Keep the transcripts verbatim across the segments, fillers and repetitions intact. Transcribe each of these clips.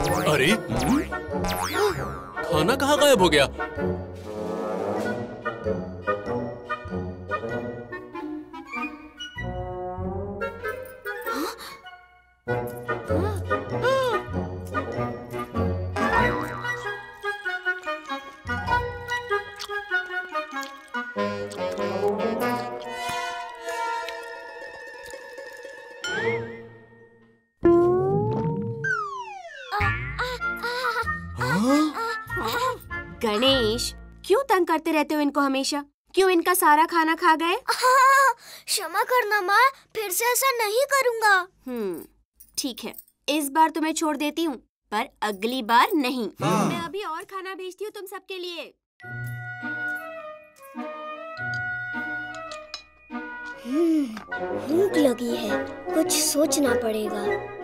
अरे खाना कहाँ गायब हो गया? गणेश, क्यों तंग करते रहते हो इनको हमेशा? क्यों इनका सारा खाना खा गए? क्षमा करना माँ, फिर से ऐसा नहीं करूँगा। हम्म, ठीक है, इस बार तुम्हें छोड़ देती हूँ, पर अगली बार नहीं। हाँ। मैं अभी और खाना भेजती हूँ तुम सबके लिए। भूख लगी है, कुछ सोचना पड़ेगा।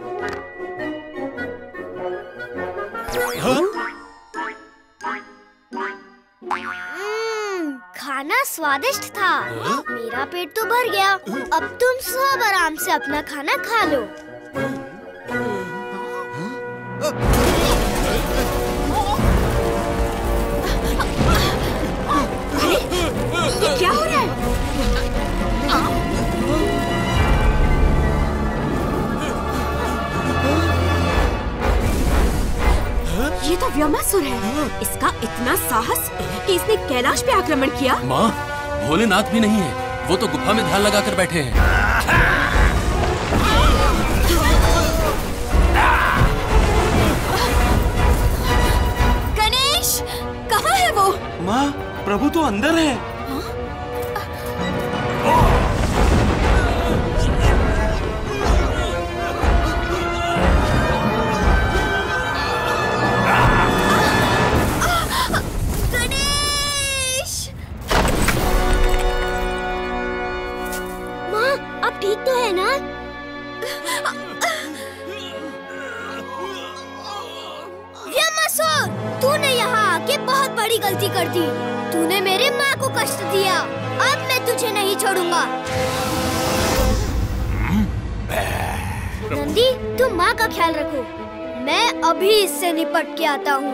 हाँ? खाना स्वादिष्ट था। हाँ? मेरा पेट तो भर गया। अब तुम सब आराम से अपना खाना खा लो। ये क्या हो रहा है? ये तो व्योमासुर है। इसका इतना साहस कि इसने कैलाश पे आक्रमण किया। माँ, भोलेनाथ भी नहीं है, वो तो गुफा में ध्यान लगाकर बैठे हैं। गणेश, कहाँ है वो? माँ, प्रभु तो अंदर है। ठीक तो है ना? व्योमासुर, तूने यहाँ आके बहुत बड़ी गलती कर दी। तूने मेरे माँ को कष्ट दिया। अब मैं तुझे नहीं छोड़ूंगा। नंदी, तुम माँ का ख्याल रखो। मैं अभी इससे निपट के आता हूँ।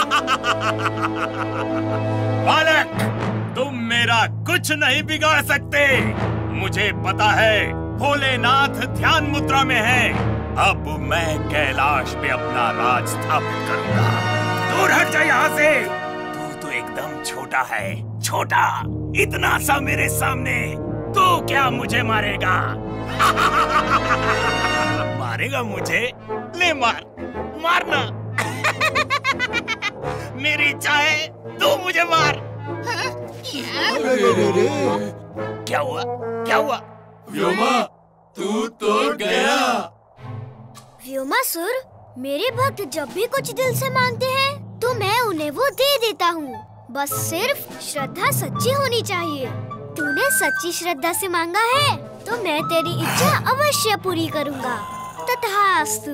बालक, तुम मेरा कुछ नहीं बिगाड़ सकते। मुझे पता है भोलेनाथ ध्यान मुद्रा में है। अब मैं कैलाश पे अपना राज स्थापित करूंगा। दूर हट जा यहाँ से। तू तो एकदम छोटा है, छोटा, इतना सा मेरे सामने। तू क्या मुझे मारेगा? मारेगा मुझे? ले मार, मारना। मेरी इच्छा है, तू मुझे मार। क्या हुआ? क्या हुआ? व्योमा, तू तो गया। व्योमासुर, मेरे भक्त जब भी कुछ दिल से मांगते हैं तो मैं उन्हें वो दे देता हूँ। बस सिर्फ श्रद्धा सच्ची होनी चाहिए। तूने सच्ची श्रद्धा से मांगा है तो मैं तेरी इच्छा अवश्य पूरी करूँगा। तथास्तु।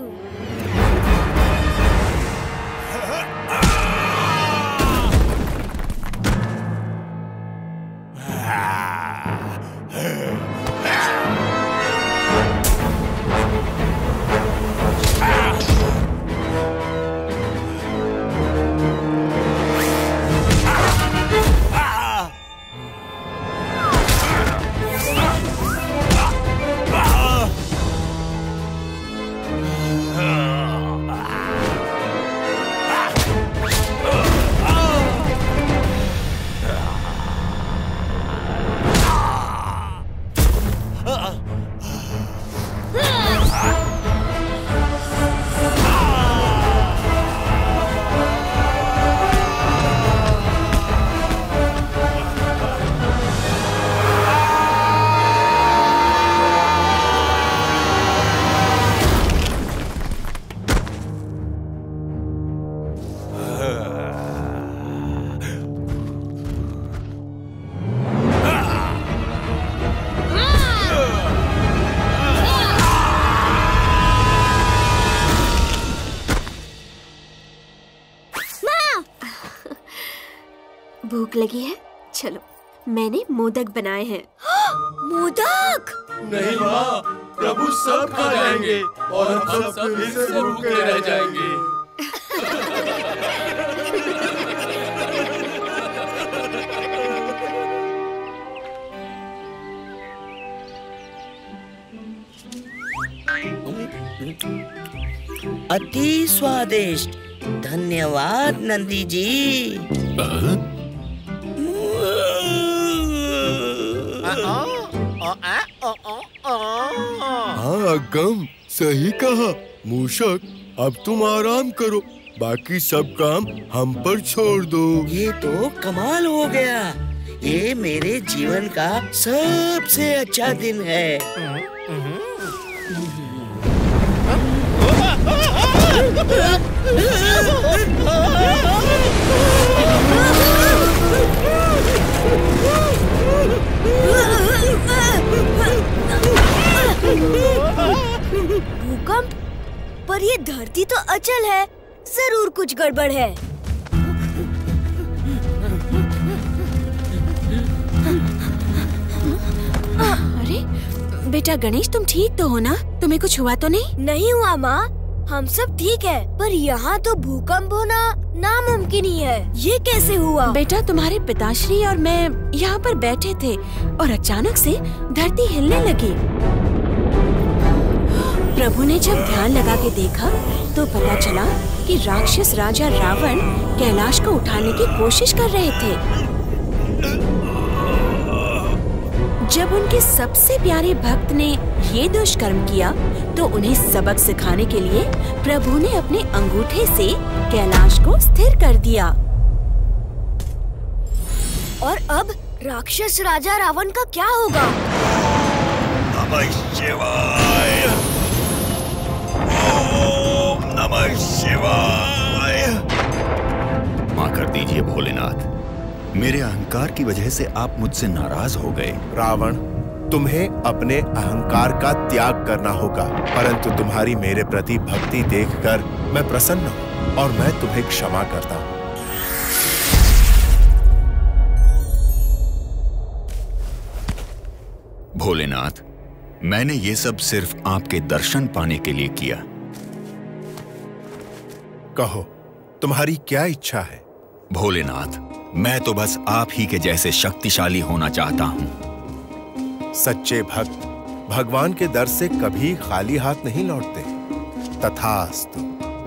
भूख लगी है? चलो, मैंने मोदक बनाए हैं। मोदक? नहीं माँ, प्रभु सब खा जाएंगे और हम सब फिर से भूखे रह जाएंगे। अति स्वादिष्ट। धन्यवाद नंदी जी। हाँ गम, सही कहा। मूषक, अब तुम आराम करो, बाकी सब काम हम पर छोड़ दो। ये तो कमाल हो गया। ये मेरे जीवन का सबसे अच्छा दिन है। भूकंप? पर ये धरती तो अचल है, जरूर कुछ गड़बड़ है। अरे बेटा गणेश, तुम ठीक तो हो ना? तुम्हें कुछ हुआ तो नहीं? नहीं हुआ माँ, हम सब ठीक है। पर यहाँ तो भूकंप होना नामुमकिन ही है। ये कैसे हुआ? बेटा, तुम्हारे पिताश्री और मैं यहाँ पर बैठे थे और अचानक से धरती हिलने लगी। प्रभु ने जब ध्यान लगा के देखा तो पता चला कि राक्षस राजा रावण कैलाश को उठाने की कोशिश कर रहे थे। जब उनके सबसे प्यारे भक्त ने ये दुष्कर्म किया तो उन्हें सबक सिखाने के लिए प्रभु ने अपने अंगूठे से कैलाश को स्थिर कर दिया। और अब राक्षस राजा रावण का क्या होगा? नमः शिवाय, ओम नमः शिवाय। माँ कर दीजिए भोलेनाथ, मेरे अहंकार की वजह से आप मुझसे नाराज हो गए। रावण, तुम्हें अपने अहंकार का त्याग करना होगा, परंतु तुम्हारी मेरे प्रति भक्ति देखकर मैं प्रसन्न हूँ और मैं तुम्हें क्षमा करता हूँ। भोलेनाथ, मैंने ये सब सिर्फ आपके दर्शन पाने के लिए किया। कहो, तुम्हारी क्या इच्छा है? भोलेनाथ, मैं तो बस आप ही के जैसे शक्तिशाली होना चाहता हूँ। सच्चे भक्त भगवान के दर से कभी खाली हाथ नहीं लौटते। तथास्तु।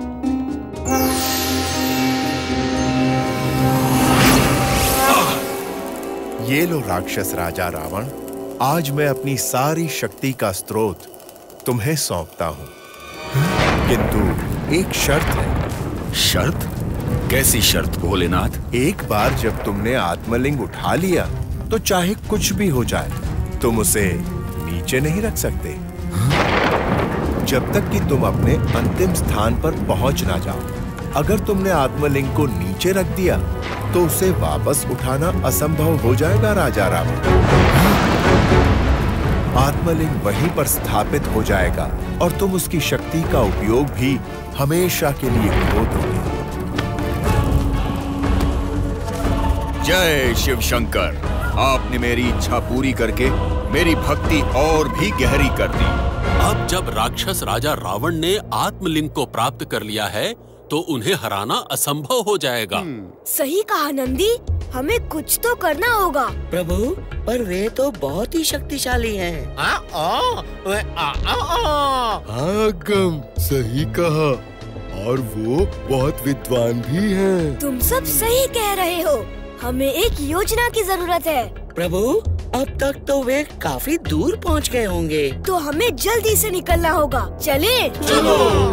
ये लो राक्षस राजा रावण, आज मैं अपनी सारी शक्ति का स्रोत तुम्हें सौंपता हूँ, किंतु एक शर्त है। शर्त? कैसी शर्त भोलेनाथ? एक बार जब तुमने आत्मलिंग उठा लिया तो चाहे कुछ भी हो जाए, तुम उसे नीचे नहीं रख सकते जब तक कि तुम अपने अंतिम स्थान पर पहुंच ना जाओ। अगर तुमने आत्मलिंग को नीचे रख दिया तो उसे वापस उठाना असंभव हो जाएगा राजा रावण। आत्मलिंग वहीं पर स्थापित हो जाएगा और तुम उसकी शक्ति का उपयोग भी हमेशा के लिए खो दोगे। जय शिव शंकर, आपने मेरी इच्छा पूरी करके मेरी भक्ति और भी गहरी कर दी। अब जब राक्षस राजा रावण ने आत्मलिंग को प्राप्त कर लिया है तो उन्हें हराना असंभव हो जाएगा। सही कहा नंदी, हमें कुछ तो करना होगा। प्रभु, पर वे तो बहुत ही शक्तिशाली हैं। हाँ गम, सही कहा, और वो बहुत विद्वान भी हैं। तुम सब सही कह रहे हो, हमें एक योजना की जरूरत है। प्रभु, अब तक तो वे काफी दूर पहुंच गए होंगे। तो हमें जल्दी से निकलना होगा। चले? चलो।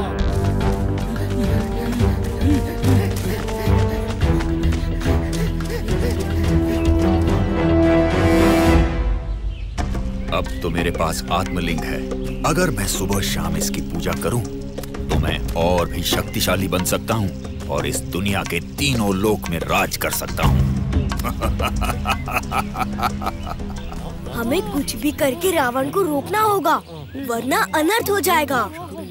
अब तो मेरे पास आत्मलिंग है। अगर मैं सुबह शाम इसकी पूजा करूं, तो मैं और भी शक्तिशाली बन सकता हूं और इस दुनिया के तीनों लोक में राज कर सकता हूं। हमें कुछ भी करके रावण को रोकना होगा, वरना अनर्थ हो जाएगा।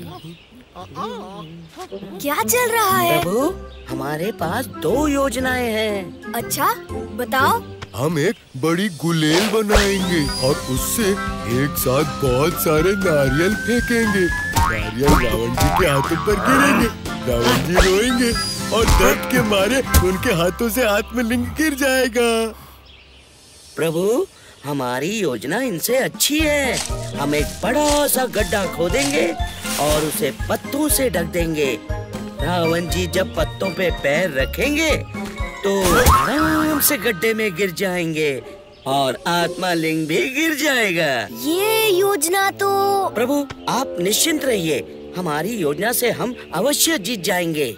क्या चल रहा है? प्रभु, हमारे पास दो योजनाएं हैं। अच्छा, बताओ। हम एक बड़ी गुलेल बनाएंगे और उससे एक साथ बहुत सारे नारियल फेंकेंगे। नारियल रावण जी के हाथों पर गिरेंगे, रावण जी रोएंगे और दर्द के मारे उनके हाथों से आत्मलिंग गिर जाएगा। प्रभु, हमारी योजना इनसे अच्छी है। हम एक बड़ा सा गड्ढा खोदेंगे और उसे पत्तों से ढक देंगे। रावण जी जब पत्तों पे पैर रखेंगे तो आराम से गड्ढे में गिर जाएंगे और आत्मा लिंग भी गिर जाएगा। ये योजना तो प्रभु आप निश्चिंत रहिए, हमारी योजना से हम अवश्य जीत जाएंगे।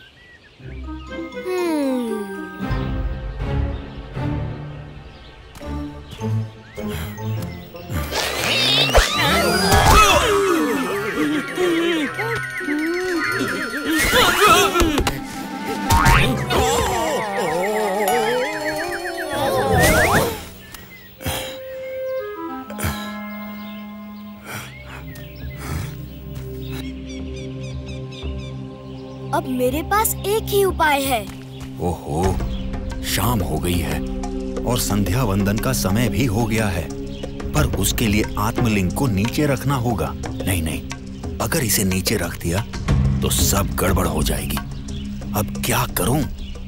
अब मेरे पास एक ही उपाय है। ओहो, शाम हो गई है और संध्या वंदन का समय भी हो गया है, पर उसके लिए आत्मलिंग को नीचे रखना होगा। नहीं नहीं, अगर इसे नीचे रख दिया तो सब गड़बड़ हो जाएगी। अब क्या करूं?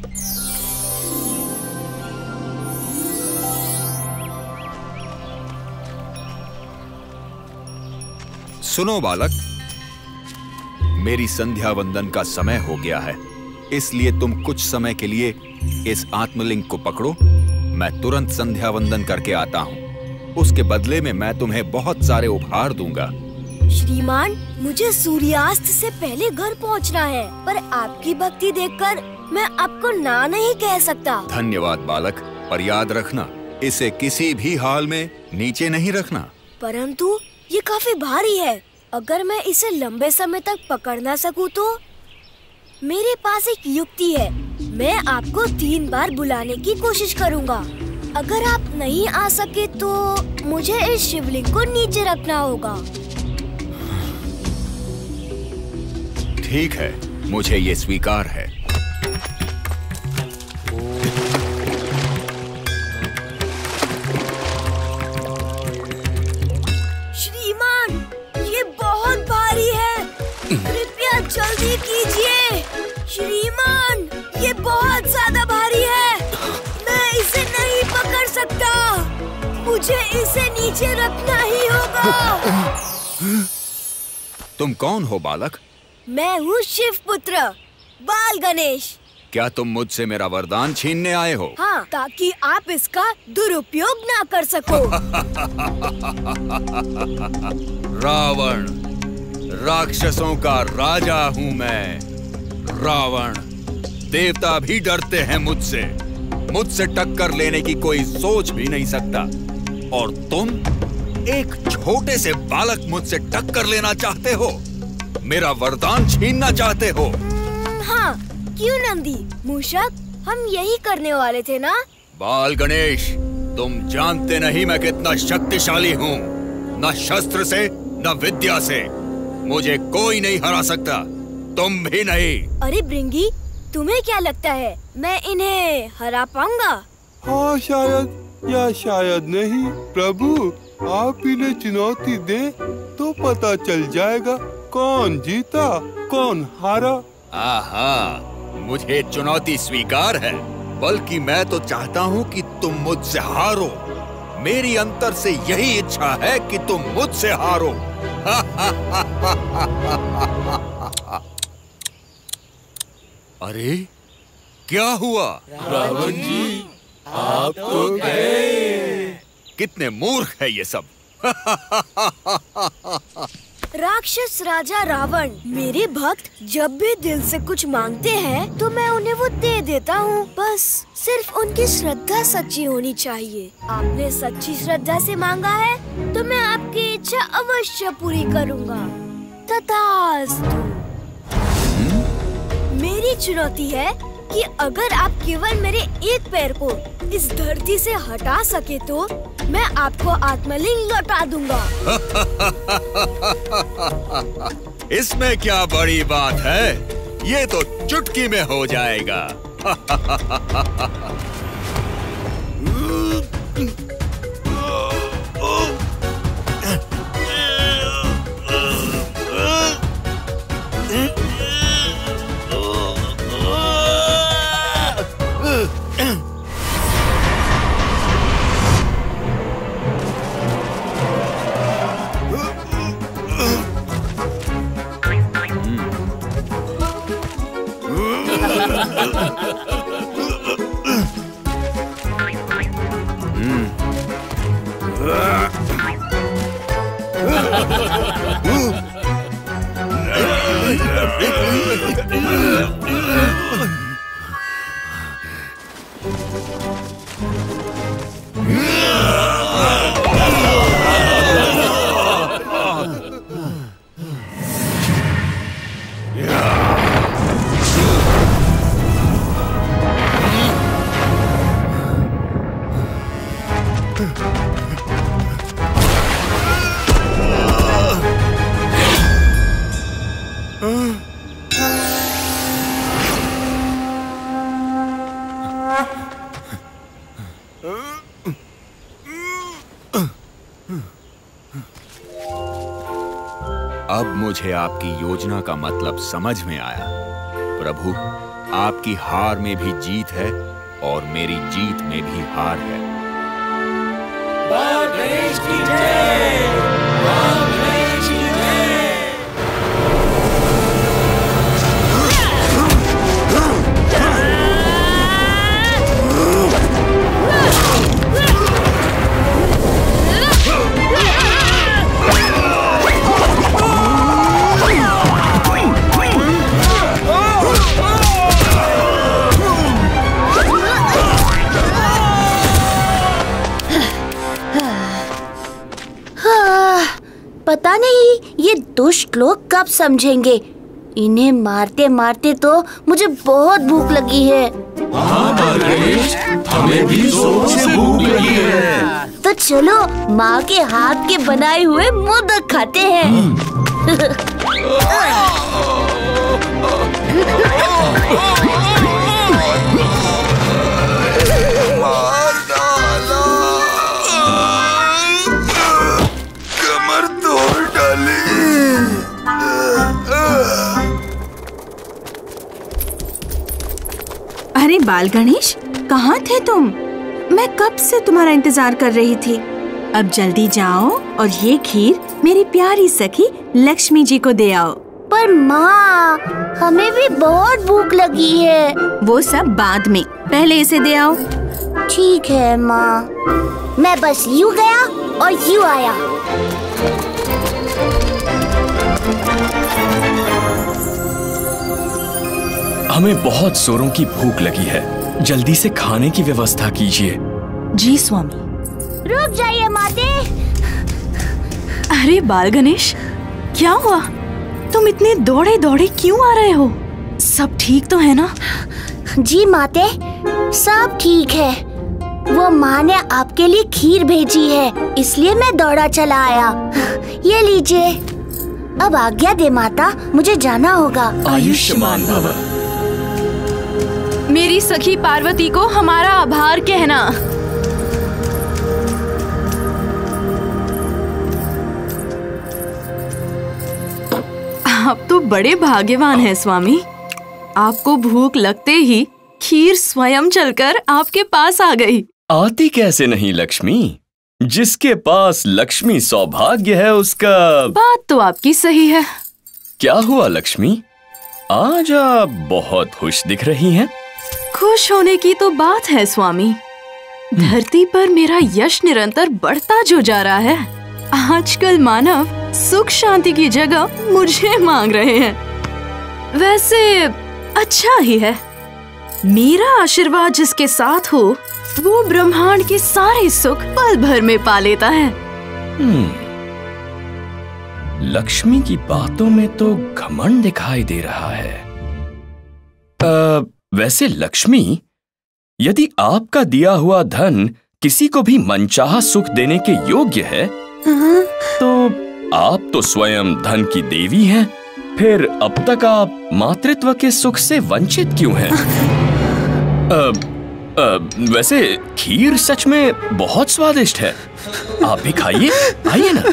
सुनो बालक, मेरी संध्या वंदन का समय हो गया है, इसलिए तुम कुछ समय के लिए इस आत्मलिंग को पकड़ो। मैं तुरंत संध्या वंदन करके आता हूँ। उसके बदले में मैं तुम्हें बहुत सारे उपहार दूंगा। श्रीमान, मुझे सूर्यास्त से पहले घर पहुँचना है, पर आपकी भक्ति देखकर मैं आपको ना नहीं कह सकता। धन्यवाद बालक, पर याद रखना इसे किसी भी हाल में नीचे नहीं रखना। परंतु ये काफी भारी है, अगर मैं इसे लंबे समय तक पकड़ ना सकूं तो? मेरे पास एक युक्ति है, मैं आपको तीन बार बुलाने की कोशिश करूंगा। अगर आप नहीं आ सके तो मुझे इस शिवलिंग को नीचे रखना होगा। ठीक है, मुझे ये स्वीकार है। श्रीमान, ये बहुत भारी है, कृपया जल्दी कीजिए। श्रीमान, ये बहुत ज्यादा भारी है, मैं इसे नहीं पकड़ सकता, मुझे इसे नीचे रखना ही होगा। तुम कौन हो बालक? मैं हूँ शिव पुत्र बाल गणेश। क्या तुम मुझसे मेरा वरदान छीनने आए हो? हाँ, ताकि आप इसका दुरुपयोग ना कर सको। रावण, राक्षसों का राजा हूँ मैं। रावण, देवता भी डरते हैं मुझसे। मुझसे टक्कर लेने की कोई सोच भी नहीं सकता, और तुम एक छोटे से बालक मुझसे टक्कर लेना चाहते हो, मेरा वरदान छीनना चाहते हो। हाँ, क्यों नंदी मूषक, हम यही करने वाले थे ना? बाल गणेश, तुम जानते नहीं मैं कितना शक्तिशाली हूँ। न शस्त्र से न विद्या से मुझे कोई नहीं हरा सकता, तुम भी नहीं। अरे ब्रिंगी, तुम्हें क्या लगता है मैं इन्हें हरा पाऊंगा? हाँ, शायद या शायद नहीं। प्रभु, आप इन्हें चुनौती दें तो पता चल जाएगा कौन जीता कौन हारा। आहा, मुझे चुनौती स्वीकार है, बल्कि मैं तो चाहता हूँ कि तुम मुझसे हारो। मेरी अंतर से यही इच्छा है कि तुम मुझसे हारो। अरे क्या हुआ? रावण जी, आप तो गए। कितने मूर्ख है ये सब। राक्षस राजा रावण, मेरे भक्त जब भी दिल से कुछ मांगते हैं तो मैं उन्हें वो दे देता हूँ, बस सिर्फ उनकी श्रद्धा सच्ची होनी चाहिए। आपने सच्ची श्रद्धा से मांगा है तो मैं आपकी इच्छा अवश्य पूरी करूँगा। तथास्तु। मेरी चुनौती है कि अगर आप केवल मेरे एक पैर को इस धरती से हटा सके तो मैं आपको आत्मलिंग लौटा दूंगा। इसमें क्या बड़ी बात है, ये तो चुटकी में हो जाएगा। अब मुझे आपकी योजना का मतलब समझ में आया। प्रभु, आपकी हार में भी जीत है और मेरी जीत में भी हार है। बाल गणेश की जय! बाल गणेश की जय! पता नहीं ये दुष्ट लोग कब समझेंगे। इन्हें मारते मारते तो मुझे बहुत भूख लगी है। हाँ बाल गणेश, हमें भी जोर से भूख लगी है। तो चलो माँ के हाथ के बनाए हुए मोदक खाते हैं। मार डाला, कमर तोड़ डाली। अरे बाल गणेश, कहाँ थे तुम? मैं कब से तुम्हारा इंतजार कर रही थी। अब जल्दी जाओ और ये खीर मेरी प्यारी सखी लक्ष्मी जी को दे आओ। पर माँ, हमें भी बहुत भूख लगी है। वो सब बाद में, पहले इसे दे आओ। ठीक है माँ। मैं बस यूँ गया और यूँ आया। हमें बहुत जोरों की भूख लगी है, जल्दी से खाने की व्यवस्था कीजिए। जी स्वामी। रुक जाइए माते। अरे बाल गणेश, क्या हुआ? तुम इतने दौड़े दौड़े क्यों आ रहे हो? सब ठीक तो है ना? जी माते, सब ठीक है। वो माँ ने आपके लिए खीर भेजी है, इसलिए मैं दौड़ा चला आया। ये लीजिए। अब आज्ञा दे माता, मुझे जाना होगा। आयुष्मान भव। मेरी सखी पार्वती को हमारा आभार कहना। आप तो बड़े भाग्यवान हैं स्वामी। आपको भूख लगते ही खीर स्वयं चलकर आपके पास आ गई। आती कैसे नहीं लक्ष्मी? जिसके पास लक्ष्मी सौभाग्य है उसका। बात तो आपकी सही है। क्या हुआ लक्ष्मी? आज आप बहुत खुश दिख रही हैं। खुश होने की तो बात है स्वामी। धरती पर मेरा यश निरंतर बढ़ता जो जा रहा है। आजकल मानव सुख शांति की जगह मुझे मांग रहे हैं। वैसे अच्छा ही है। मेरा आशीर्वाद जिसके साथ हो वो ब्रह्मांड के सारे सुख पल भर में पा लेता है। लक्ष्मी की बातों में तो घमंड दिखाई दे रहा है। आ, वैसे लक्ष्मी, यदि आपका दिया हुआ धन किसी को भी मनचाहा सुख देने के योग्य है, तो आप तो स्वयं धन की देवी हैं। फिर अब तक आप मातृत्व के सुख से वंचित क्यों हैं? अब, अब, वैसे खीर सच में बहुत स्वादिष्ट है। आप भी खाइए, आइए ना।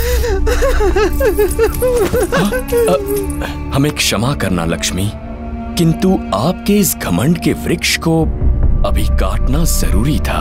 आ, हमें क्षमा करना लक्ष्मी, किंतु आपके इस घमंड के वृक्ष को अभी काटना जरूरी था।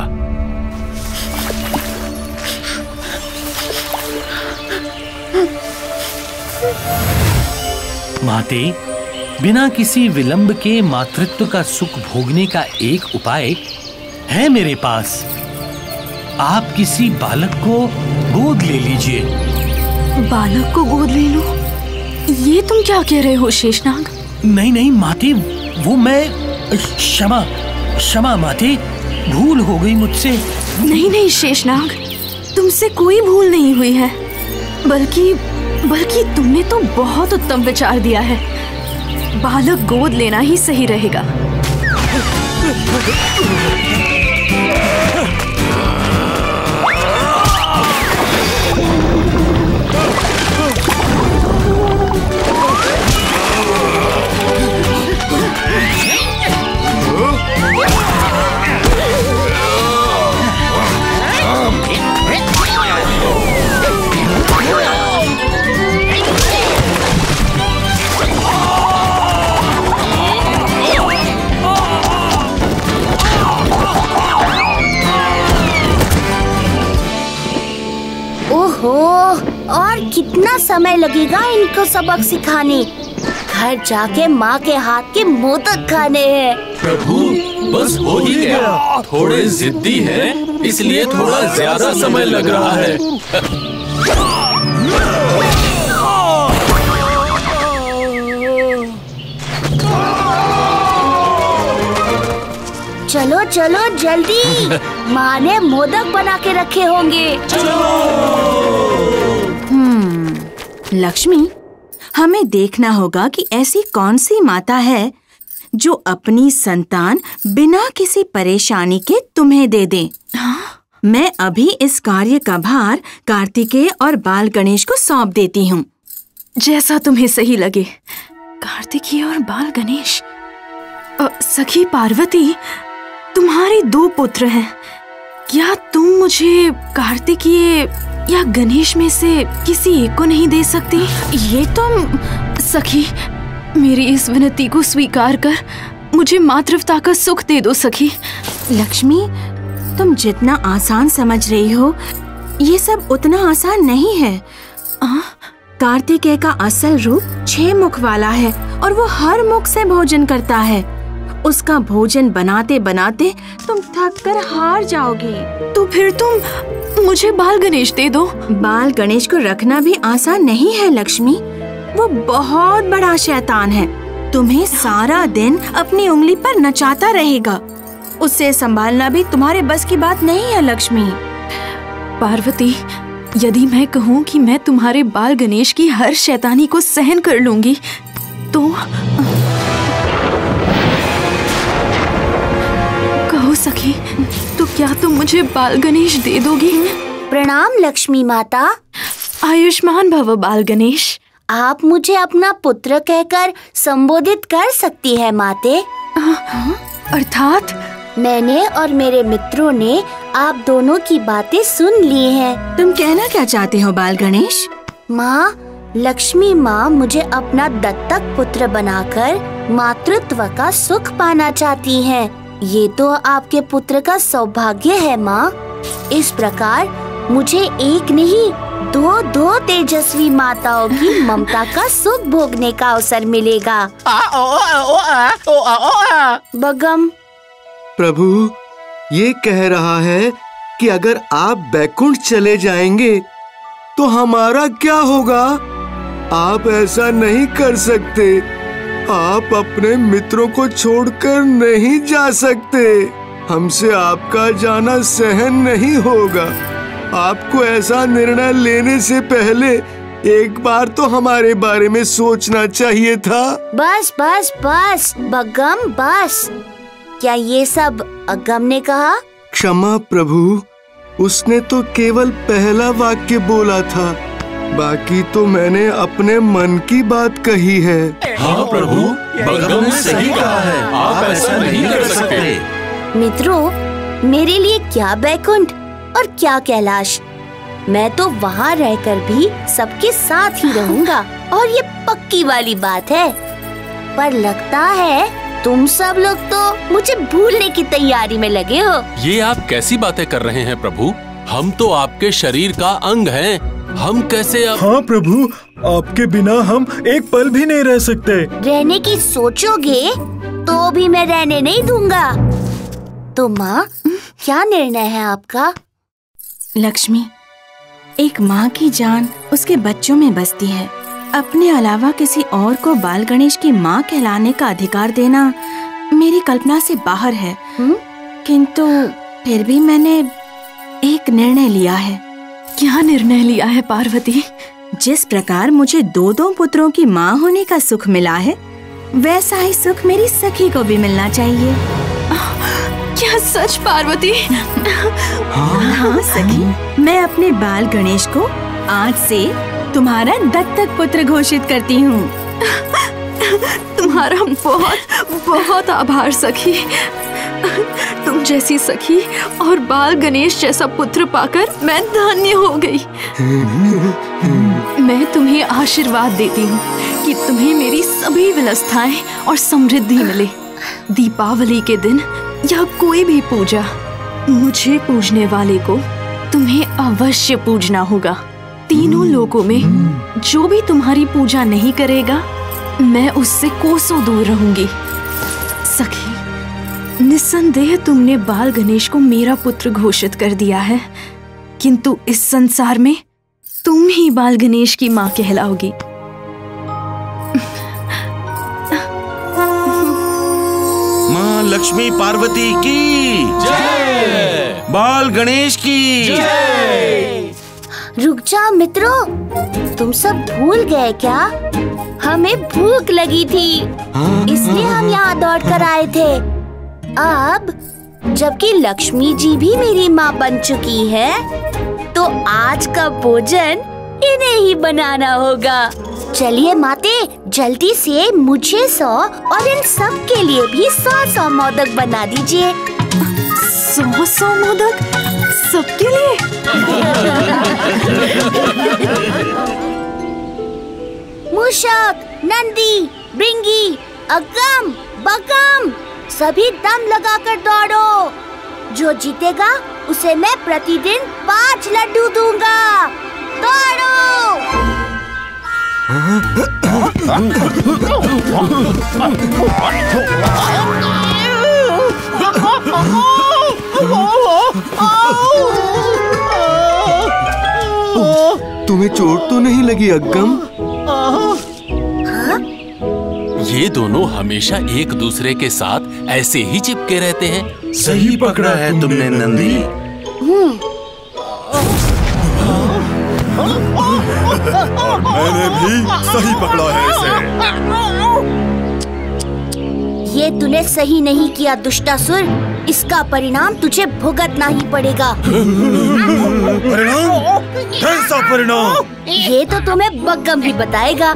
माते, बिना किसी विलंब के मातृत्व का सुख भोगने का एक उपाय है मेरे पास। आप किसी बालक को गोद ले लीजिए। बालक को गोद ले लूं? ये तुम क्या कह रहे हो शेषनाग? नहीं नहीं माते, वो मैं क्षमा क्षमा माते, भूल हो गई मुझसे। नहीं नहीं शेषनाग, तुमसे कोई भूल नहीं हुई है, बल्कि बल्कि तुमने तो बहुत उत्तम विचार दिया है। बालक गोद लेना ही सही रहेगा। ओहो, और कितना समय लगेगा इनको सबक सिखाने? घर जाके माँ के हाथ के मोदक खाने हैं। प्रभु, बस हो ही गया। थोड़े जिद्दी हैं, इसलिए थोड़ा ज्यादा समय लग रहा है। चलो चलो जल्दी, माँ ने मोदक बना के रखे होंगे। हम्म, लक्ष्मी, हमें देखना होगा कि ऐसी कौन सी माता है जो अपनी संतान बिना किसी परेशानी के तुम्हें दे दे। मैं अभी इस कार्य का भार कार्तिकेय और बाल गणेश को सौंप देती हूँ। जैसा तुम्हें सही लगे। कार्तिकेय और बाल गणेश। अ, सखी पार्वती, तुम्हारे दो पुत्र हैं। क्या तुम मुझे कार्तिकेय या गणेश में से किसी एक को नहीं दे सकती? ये तुम सखी, मेरी इस विनती को स्वीकार कर मुझे मातृत्व का सुख दे दो सखी। लक्ष्मी, तुम जितना आसान समझ रही हो, ये सब उतना आसान नहीं है। कार्तिकेय का असल रूप छह मुख वाला है और वो हर मुख से भोजन करता है। उसका भोजन बनाते बनाते तुम थक कर हार जाओगे। तो फिर तुम मुझे बाल गणेश दे दो। बाल गणेश को रखना भी आसान नहीं है लक्ष्मी। वो बहुत बड़ा शैतान है, तुम्हें सारा दिन अपनी उंगली पर नचाता रहेगा। उसे संभालना भी तुम्हारे बस की बात नहीं है लक्ष्मी। पार्वती, यदि मैं कहूँ कि मैं तुम्हारे बाल गणेश की हर शैतानी को सहन कर लूंगी, तो कहो सखी, तो क्या तुम मुझे बाल गणेश दे दोगी? प्रणाम लक्ष्मी माता। आयुष्मान भव बाल गणेश। आप मुझे अपना पुत्र कहकर संबोधित कर सकती है माते। अर्थात? मैंने और मेरे मित्रों ने आप दोनों की बातें सुन ली हैं। तुम कहना क्या चाहते हो बाल गणेश? माँ, लक्ष्मी माँ मुझे अपना दत्तक पुत्र बनाकर मातृत्व का सुख पाना चाहती हैं। ये तो आपके पुत्र का सौभाग्य है माँ। इस प्रकार मुझे एक नहीं दो दो तेजस्वी माताओं की ममता का सुख भोगने का अवसर मिलेगा। बगम, प्रभु, ये कह रहा है कि अगर आप बैकुंठ चले जाएंगे तो हमारा क्या होगा? आप ऐसा नहीं कर सकते। आप अपने मित्रों को छोड़कर नहीं जा सकते। हमसे आपका जाना सहन नहीं होगा। आपको ऐसा निर्णय लेने से पहले एक बार तो हमारे बारे में सोचना चाहिए था। बस बस बस बगम, बस। क्या ये सब अगम ने कहा? क्षमा प्रभु, उसने तो केवल पहला वाक्य बोला था, बाकी तो मैंने अपने मन की बात कही है। हाँ प्रभु, बगम ने सही कहा है। आप ऐसा नहीं कर सकते। मित्रों, मेरे लिए क्या बैकुंठ और क्या कैलाश। मैं तो वहाँ रहकर भी सबके साथ ही रहूँगा, और ये पक्की वाली बात है। पर लगता है तुम सब लोग तो मुझे भूलने की तैयारी में लगे हो। ये आप कैसी बातें कर रहे हैं प्रभु? हम तो आपके शरीर का अंग हैं। हम कैसे अब... हाँ प्रभु, आपके बिना हम एक पल भी नहीं रह सकते। रहने की सोचोगे तो भी मैं रहने नहीं दूंगा। तो माँ, क्या निर्णय है आपका? लक्ष्मी, एक माँ की जान उसके बच्चों में बसती है। अपने अलावा किसी और को बाल गणेश की माँ कहलाने का अधिकार देना मेरी कल्पना से बाहर है। हुँ? किंतु फिर भी मैंने एक निर्णय लिया है। क्या निर्णय लिया है पार्वती? जिस प्रकार मुझे दो दो पुत्रों की माँ होने का सुख मिला है, वैसा ही सुख मेरी सखी को भी मिलना चाहिए। क्या सच पार्वती? हाँ, हाँ सखी, मैं अपने बाल गणेश को आज से तुम्हारा दत्तक पुत्र घोषित करती हूँ। तुम्हारा बहुत बहुत आभार सखी। तुम जैसी सखी और बाल गणेश जैसा पुत्र पाकर मैं धन्य हो गई। मैं तुम्हें आशीर्वाद देती हूँ कि तुम्हें मेरी सभी विलासिताएं और समृद्धि मिले। दीपावली के दिन या कोई भी पूजा, मुझे पूजने वाले को तुम्हें अवश्य पूजना होगा। तीनों लोकों में जो भी तुम्हारी पूजा नहीं करेगा, मैं उससे कोसों दूर रहूंगी। सखी, निस्संदेह तुमने बाल गणेश को मेरा पुत्र घोषित कर दिया है, किंतु इस संसार में तुम ही बाल गणेश की माँ कहलाओगी। माँ लक्ष्मी पार्वती की जय, बाल गणेश की जय। रुक जाओ मित्रों, तुम सब भूल गए क्या? हमें भूख लगी थी, इसलिए हम यहाँ दौड़ कर आए थे। अब जबकि लक्ष्मी जी भी मेरी माँ बन चुकी है, तो आज का भोजन इन्हें ही बनाना होगा। चलिए माते, जल्दी से मुझे सौ और इन सब के लिए भी सौ सौ मोदक बना दीजिए। सौ सौ मोदक सबके लिए? मूषक, नंदी, भृंगी, अगम, बगम, सभी दम लगाकर दौड़ो। जो जीतेगा उसे मैं प्रतिदिन पाँच लड्डू दूंगा। दौड़ो! तुम्हें चोट तो नहीं लगी अग्गम? ये दोनों हमेशा एक दूसरे के साथ ऐसे ही चिपके रहते हैं। सही पकड़ा है तुमने नंदी। और मैंने भी सही पकड़ा है इसे। ये तूने सही नहीं किया दुष्टासुर, इसका परिणाम तुझे भुगतना ही पड़ेगा। परिणाम? कैसा परिणाम? ये तो तुम्हें बग्गम ही बताएगा।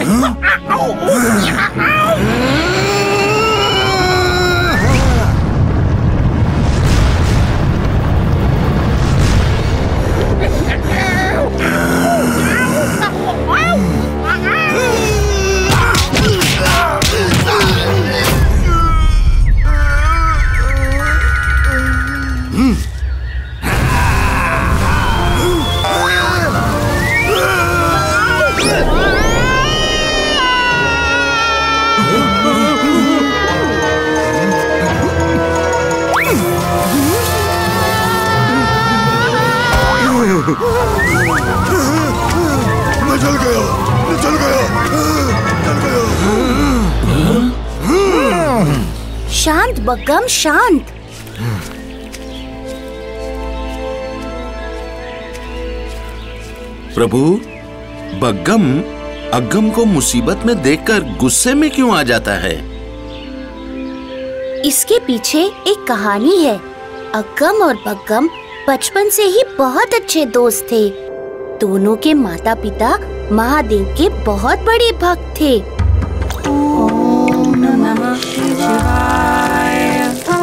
मैं जल गया, मैं जल गया, जल गया। शांत बग्गम, शांत। प्रभु, बग्गम अग्गम को मुसीबत में देखकर गुस्से में क्यों आ जाता है? इसके पीछे एक कहानी है। अग्गम और बग्गम बचपन से ही बहुत अच्छे दोस्त थे। दोनों के माता पिता महादेव के बहुत बड़े भक्त थे। ओम नमः शिवाय,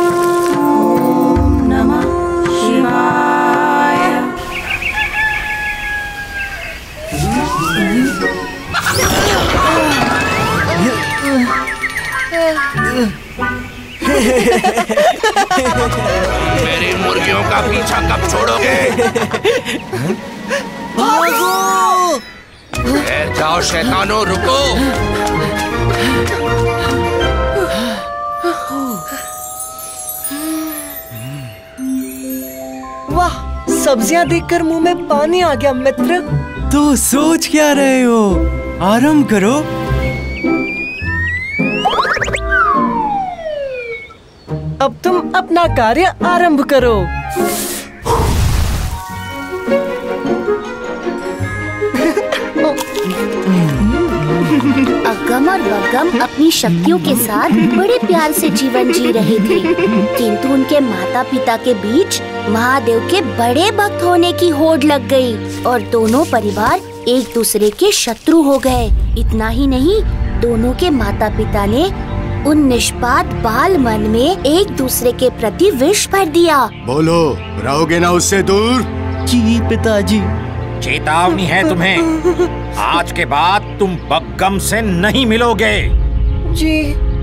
ओम नमः शिवाय। मेरी मुर्गियों का पीछा कब छोड़ोगे? भागो! ठहर जाओ शैतानों, रुको। वाह, सब्जियां देखकर मुंह में पानी आ गया मित्र। तो सोच क्या रहे हो? आराम करो। अब तुम अपना कार्य आरंभ करो। अगम और बगम अपनी शक्तियों के साथ बड़े प्यार से जीवन जी रहे थे, किंतु उनके माता पिता के बीच महादेव के बड़े भक्त होने की होड़ लग गई और दोनों परिवार एक दूसरे के शत्रु हो गए। इतना ही नहीं, दोनों के माता पिता ने उन निष्पाप बाल मन में एक दूसरे के प्रति विष भर दिया। बोलो, रहोगे ना उससे दूर? जी पिताजी। चेतावनी है तुम्हें, आज के बाद तुम बग्गम से नहीं मिलोगे। जी।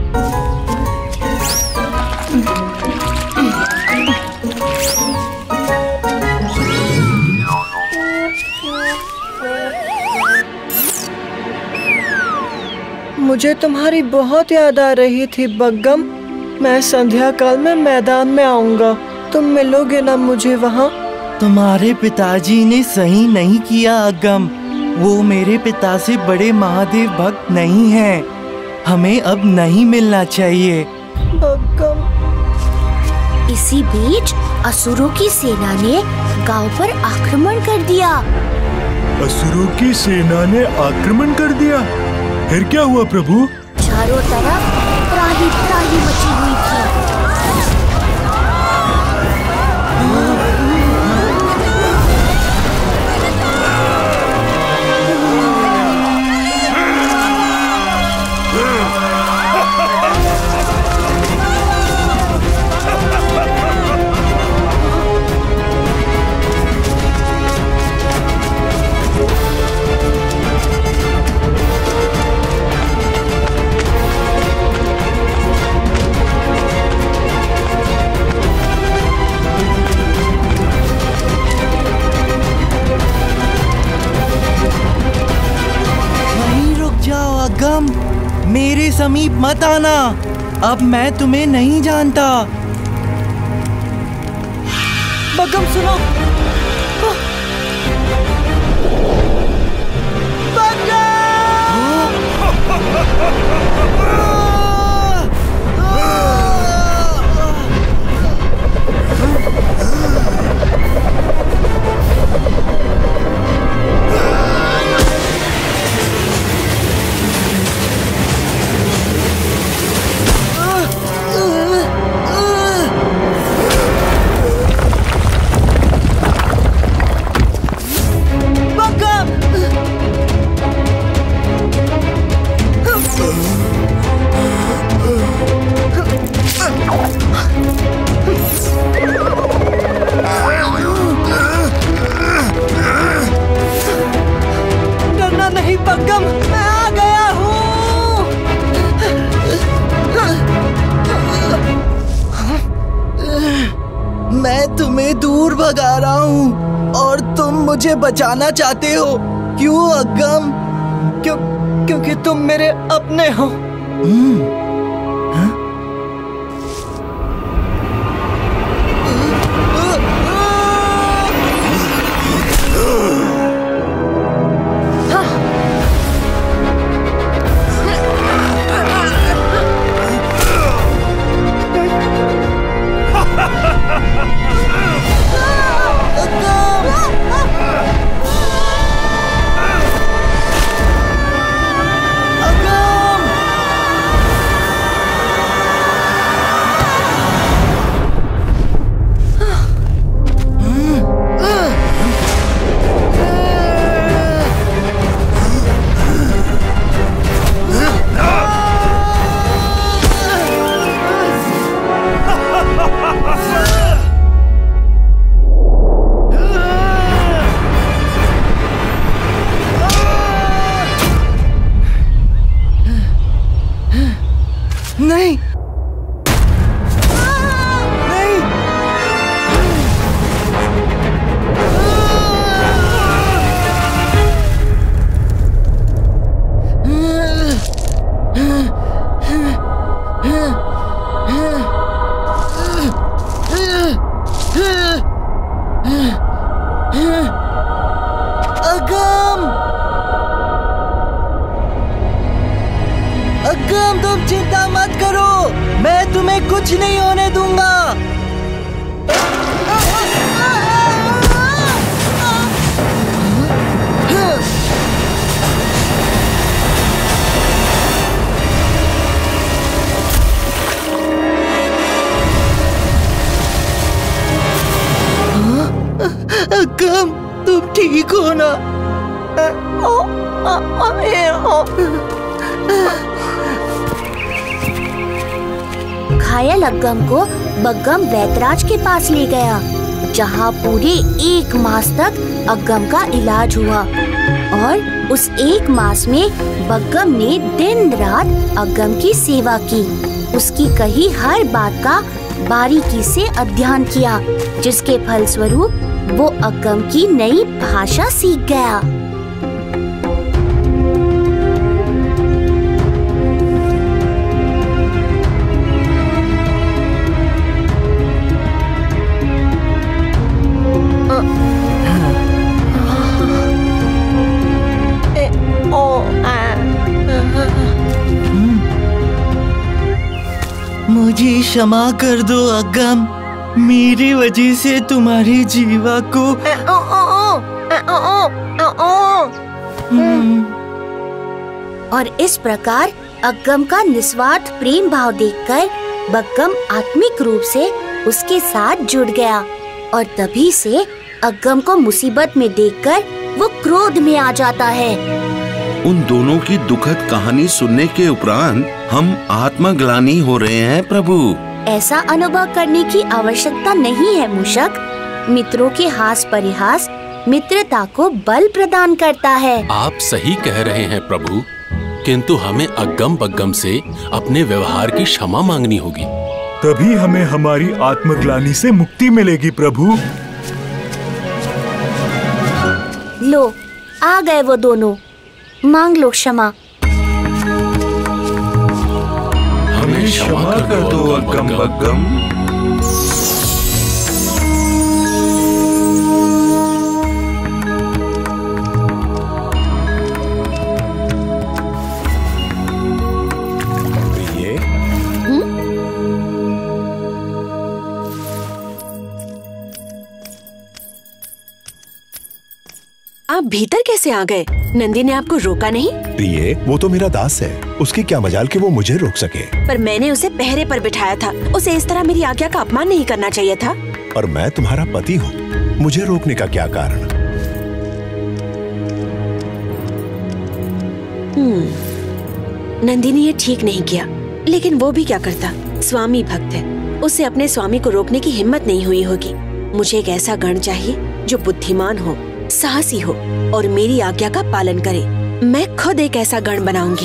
मुझे तुम्हारी बहुत याद आ रही थी बग्गम। मैं संध्या काल में मैदान में आऊंगा, तुम मिलोगे ना मुझे वहाँ? तुम्हारे पिताजी ने सही नहीं किया अगम, वो मेरे पिता से बड़े महादेव भक्त नहीं हैं। हमें अब नहीं मिलना चाहिए। बग्गम। इसी बीच असुरों की सेना ने गांव पर आक्रमण कर दिया। असुरों की सेना ने आक्रमण कर दिया? फिर क्या हुआ प्रभु? चारों तरफ त्राही त्राही मची हुई थी। अगम, मेरे समीप मत आना, अब मैं तुम्हें नहीं जानता। बग्गम सुनो। डरना नहीं बग्गम, मैं आ गया हूँ। मैं तुम्हें दूर भगा रहा हूँ और तुम मुझे बचाना चाहते हो। क्यों अगम? क्यों? क्योंकि तुम मेरे अपने हो। कुछ नहीं होने दूंगा। अगम, तुम ठीक हो ना? घायल अग्गम को बग्गम वैद्यराज के पास ले गया, जहाँ पूरे एक मास तक अग्गम का इलाज हुआ। और उस एक मास में बग्गम ने दिन रात अग्गम की सेवा की। उसकी कही हर बात का बारीकी से अध्ययन किया, जिसके फलस्वरूप वो अग्गम की नई भाषा सीख गया। मुझे क्षमा कर दो अग्गम, मेरी वजह से तुम्हारी जीवा को। और इस प्रकार अग्गम का निस्वार्थ प्रेम भाव देखकर बग्गम आत्मिक रूप से उसके साथ जुड़ गया। और तभी से अग्गम को मुसीबत में देखकर वो क्रोध में आ जाता है। उन दोनों की दुखद कहानी सुनने के उपरांत हम आत्मग्लानि हो रहे हैं प्रभु। ऐसा अनुभव करने की आवश्यकता नहीं है मूषक। मित्रों के हास परिहास मित्रता को बल प्रदान करता है। आप सही कह रहे हैं प्रभु, किंतु हमें अग्गम बग्गम से अपने व्यवहार की क्षमा मांगनी होगी। तभी हमें हमारी आत्मग्लानि से मुक्ति मिलेगी प्रभु। लो, आ गए वो दोनों, मांग लो क्षमा। हमें क्षमा कर दो अग्गम बग्गम। प्रिय, आप भीतर कैसे आ गए? नंदी ने आपको रोका नहीं? प्रिय, वो तो मेरा दास है, उसकी क्या मजाल कि वो मुझे रोक सके। पर मैंने उसे पहरे पर बिठाया था, उसे इस तरह मेरी आज्ञा का अपमान नहीं करना चाहिए था। पर मैं तुम्हारा पति हूँ, मुझे रोकने का क्या कारण? हम्म, नंदी ने ये ठीक नहीं किया, लेकिन वो भी क्या करता, स्वामी भक्त है, उसे अपने स्वामी को रोकने की हिम्मत नहीं हुई होगी। मुझे एक ऐसा गण चाहिए जो बुद्धिमान हो, साहसी हो और मेरी आज्ञा का पालन करे। मैं खुद एक ऐसा गण बनाऊंगी।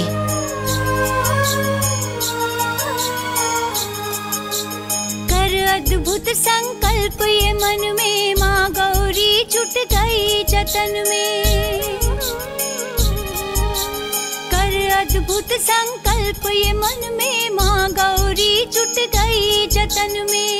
कर अद्भुत संकल्प ये मन में, माँ गौरी जुट गई जतन में। कर अद्भुत संकल्प ये मन में, माँ गौरी जुट गई जतन में।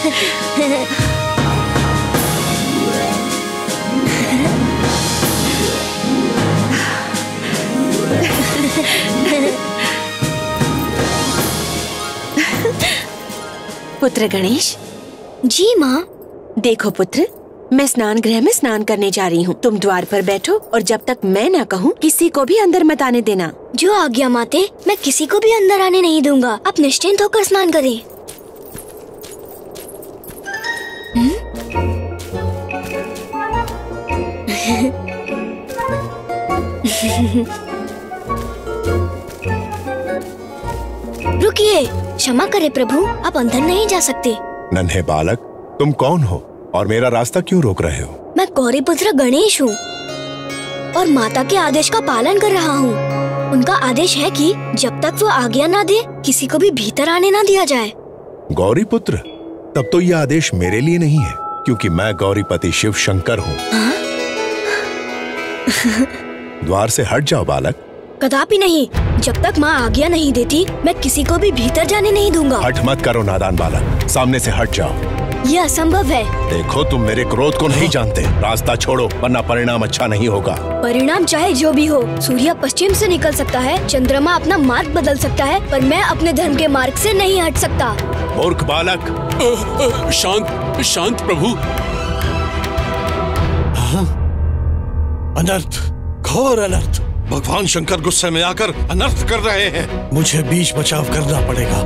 पुत्र गणेश। जी माँ। देखो पुत्र, मैं स्नान गृह में स्नान करने जा रही हूँ। तुम द्वार पर बैठो और जब तक मैं ना कहूँ किसी को भी अंदर मत आने देना। जो आज्ञा माते, मैं किसी को भी अंदर आने नहीं दूंगा। आप निश्चिंत होकर स्नान करें। रुकिए, क्षमा करे प्रभु, आप अंदर नहीं जा सकते। नन्हे बालक, तुम कौन हो और मेरा रास्ता क्यों रोक रहे हो? मैं गौरी पुत्र गणेश हूँ और माता के आदेश का पालन कर रहा हूँ। उनका आदेश है कि जब तक वो आज्ञा ना दे किसी को भी भीतर आने ना दिया जाए। गौरी पुत्र, तब तो यह आदेश मेरे लिए नहीं है, क्योंकि मैं गौरीपति शिव शंकर हूँ। द्वार से हट जाओ बालक। कदापि नहीं, जब तक माँ आज्ञा नहीं देती मैं किसी को भी भीतर जाने नहीं दूंगा। हट मत करो नादान बालक, सामने से हट जाओ। यह असंभव है। देखो, तुम मेरे क्रोध को नहीं जानते। रास्ता छोड़ो वरना परिणाम अच्छा नहीं होगा। परिणाम चाहे जो भी हो, सूर्य पश्चिम से निकल सकता है, चंद्रमा अपना मार्ग बदल सकता है, पर मैं अपने धर्म के मार्ग से नहीं हट सकता। मूर्ख बालक। आ, आ, शांत शांत प्रभु। अनर्थ, घोर अनर्थ। भगवान शंकर गुस्से में आकर अनर्थ कर रहे हैं। मुझे बीच बचाव करना पड़ेगा।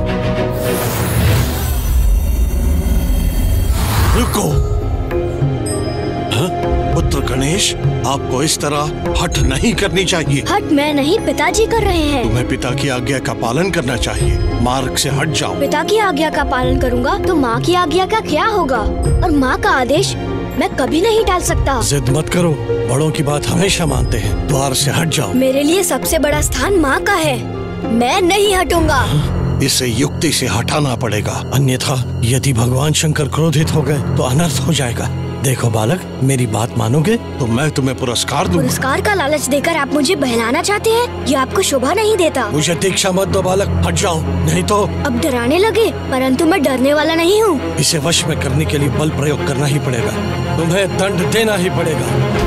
रुको। हाँ? पुत्र गणेश, आपको इस तरह हठ नहीं करनी चाहिए। हट मैं नहीं, पिताजी कर रहे हैं। तुम्हें पिता की आज्ञा का पालन करना चाहिए। मार्ग से हट जाओ। पिता की आज्ञा का पालन करूंगा तो माँ की आज्ञा का क्या होगा? और माँ का आदेश मैं कभी नहीं टाल सकता। जिद मत करो, बड़ों की बात हमेशा मानते हैं। द्वार से हट जाओ। मेरे लिए सबसे बड़ा स्थान माँ का है, मैं नहीं हटूंगा। इसे युक्ति से हटाना पड़ेगा, अन्यथा यदि भगवान शंकर क्रोधित हो गए तो अनर्थ हो जाएगा। देखो बालक, मेरी बात मानोगे तो मैं तुम्हें पुरस्कार दूंगा। पुरस्कार का लालच देकर आप मुझे बहलाना चाहते हैं? ये आपको शोभा नहीं देता। मुझे दीक्षा मत दो बालक, हट जाओ, नहीं तो। अब डराने लगे, परंतु मैं डरने वाला नहीं हूँ। इसे वश में करने के लिए बल प्रयोग करना ही पड़ेगा, तुम्हें दंड देना ही पड़ेगा।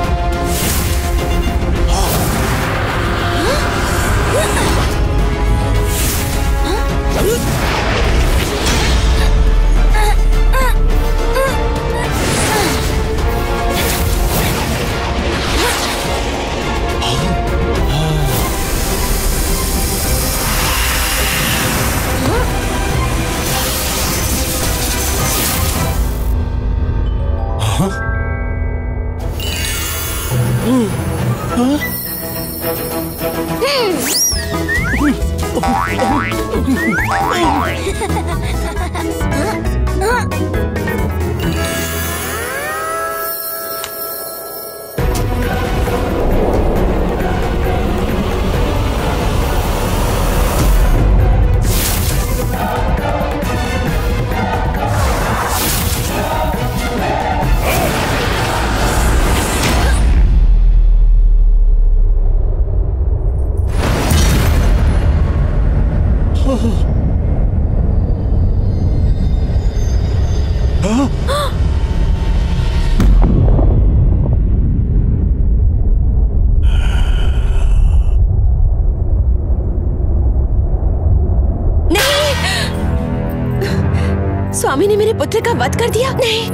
स्वामी ने मेरे पुत्र का वध कर दिया। नहीं,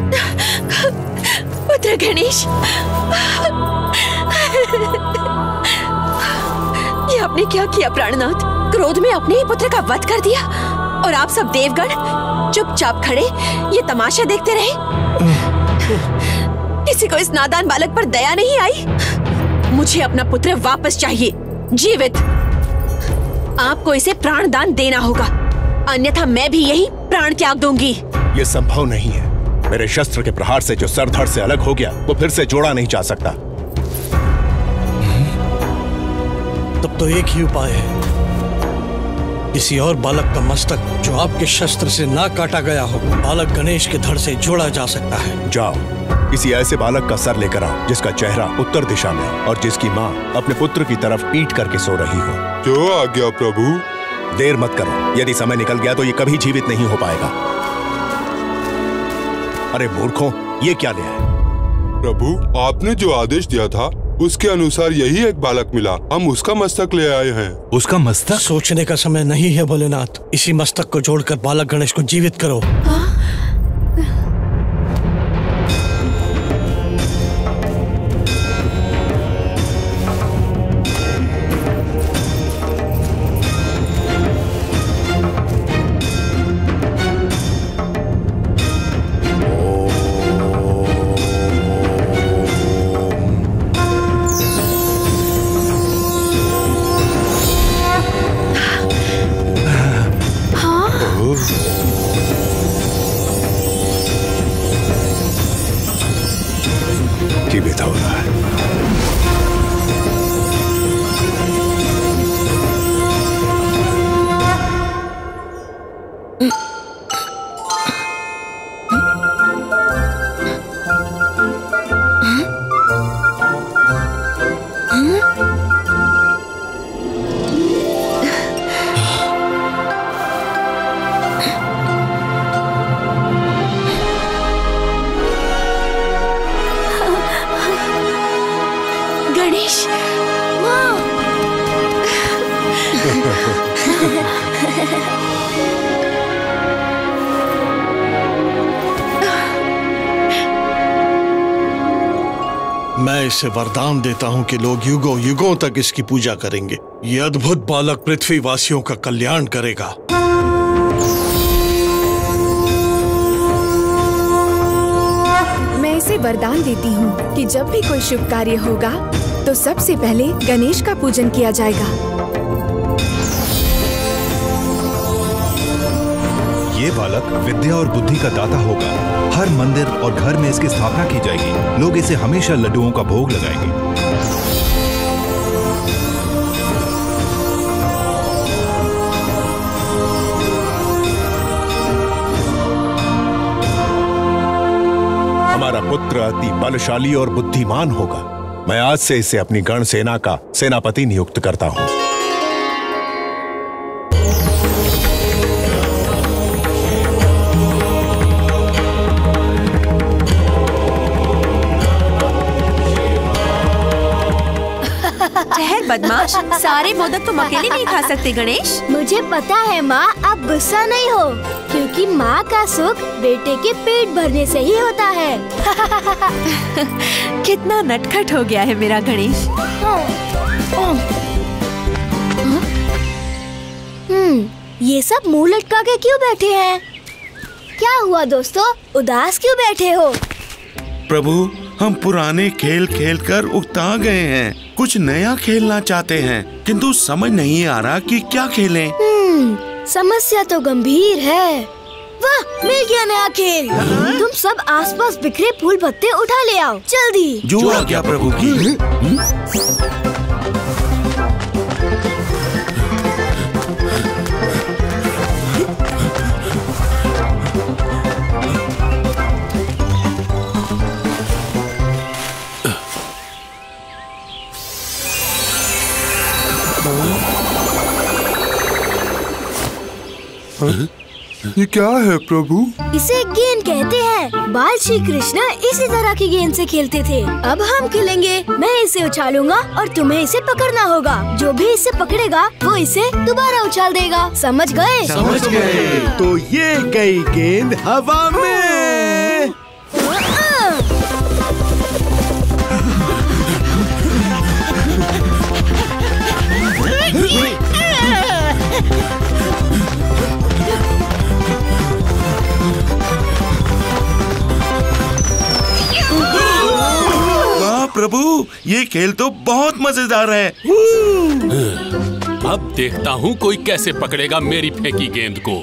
पुत्र गणेश, ये आपने क्या किया प्राणनाथ? क्रोध में अपने ही पुत्र का वध कर दिया और आप सब देवगण चुपचाप खड़े ये तमाशा देखते रहे। किसी को इस नादान बालक पर दया नहीं आई। मुझे अपना पुत्र वापस चाहिए, जीवित। आपको इसे प्राण दान देना होगा, अन्यथा मैं भी यही प्राण त्याग दूंगी। ये संभव नहीं है। मेरे शस्त्र के प्रहार से जो सर धड़ से अलग हो गया वो फिर से जोड़ा नहीं जा सकता। तब तो एक ही उपाय है, किसी और बालक का मस्तक जो आपके शस्त्र से ना काटा गया हो, बालक गणेश के धड़ से जोड़ा जा सकता है। जाओ, किसी ऐसे बालक का सर लेकर आओ जिसका चेहरा उत्तर दिशा में और जिसकी माँ अपने पुत्र की तरफ पीट करके सो रही हो। जो आज्ञा प्रभु। देर मत करो, यदि समय निकल गया तो ये कभी जीवित नहीं हो पाएगा। अरे मूर्खों, ये क्या ले आए? प्रभु, आपने जो आदेश दिया था उसके अनुसार यही एक बालक मिला। हम उसका मस्तक ले आए हैं। उसका मस्तक? सोचने का समय नहीं है भोलेनाथ। इसी मस्तक को जोड़कर बालक गणेश को जीवित करो। मैं इसे वरदान देता हूँ कि लोग युगों युगों तक इसकी पूजा करेंगे। ये अद्भुत बालक पृथ्वी वासियों का कल्याण करेगा। मैं इसे वरदान देती हूँ कि जब भी कोई शुभ कार्य होगा तो सबसे पहले गणेश का पूजन किया जाएगा। ये बालक विद्या और बुद्धि का दाता होगा। हर मंदिर और घर में इसकी स्थापना की जाएगी। लोग इसे हमेशा लड्डुओं का भोग लगाएंगे। हमारा पुत्र अति बलशाली और बुद्धिमान होगा। मैं आज से इसे अपनी गण सेना का सेनापति नियुक्त करता हूँ। बदमाश, सारे मोदक तुम अकेले नहीं खा सकते गणेश। मुझे पता है माँ, आप गुस्सा नहीं हो, क्योंकि माँ का सुख बेटे के पेट भरने से ही होता है। कितना नटखट हो गया है मेरा गणेश। हम्म, ये सब मुंह लटका के क्यों बैठे हैं? क्या हुआ दोस्तों, उदास क्यों बैठे हो? प्रभु, हम पुराने खेल खेलकर उकता गए हैं। कुछ नया खेलना चाहते हैं, किंतु समझ नहीं आ रहा कि क्या खेलें। हम्म, समस्या तो गंभीर है। वाह, मिल गया नया खेल। तुम सब आसपास बिखरे फूल पत्ते उठा ले आओ, जल्दी। जो आज्ञा प्रभु की। ये क्या है प्रभु? इसे गेंद कहते हैं। बाल श्री कृष्ण इसी तरह की गेंद से खेलते थे। अब हम खेलेंगे। मैं इसे उछालूंगा और तुम्हें इसे पकड़ना होगा। जो भी इसे पकड़ेगा वो इसे दोबारा उछाल देगा। समझ गए? समझ गए। तो ये गई गेंद हवा में। प्रभु, ये खेल तो बहुत मजेदार है। अब देखता हूँ कोई कैसे पकड़ेगा मेरी फेंकी गेंद को।